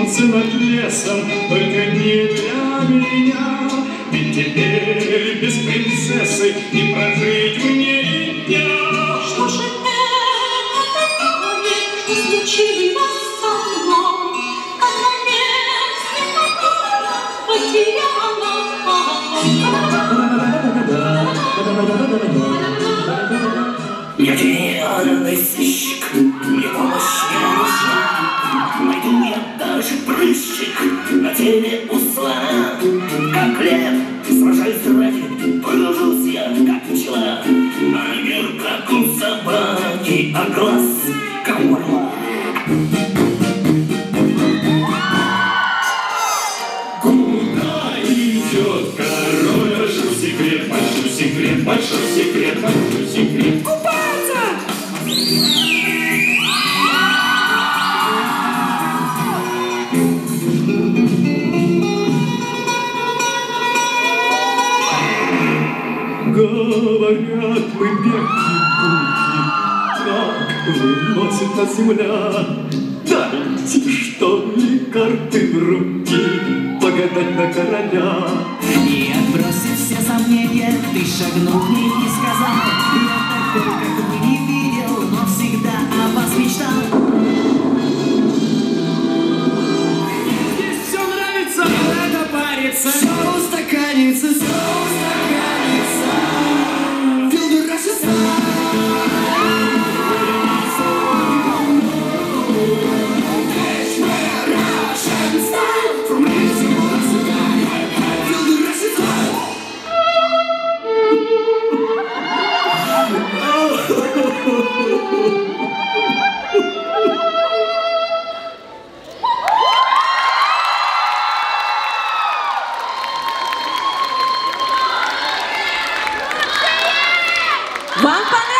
солнце над лесом, только не для меня. Ведь теперь без принцессы не прожить мне и дня. Что же это такое, что случилось со мной? Конец никакая потеряна. Я гениальный сыщик, мне помощь не нужна. Найду я даже прыщик на теле у слона. Как лев, сражаюсь ради, подружился я, как пчела. А мир, как у собаки, а глаз, как у орла. Куда идет король? Большой секрет, большой секрет, большой секрет, большой секрет. Говорят, мы бяки-буки, как выносит нас земля. Дайте, что ли, карты в руки, погадать на короля. И отбросив все сомнения, ты шагнул к ней и сказал: я такой, как вы, не видел, но всегда о вас мечтал. Здесь все нравится, не надо париться, все устаканится, все устаканится. Feel the rush of Вам понравилось?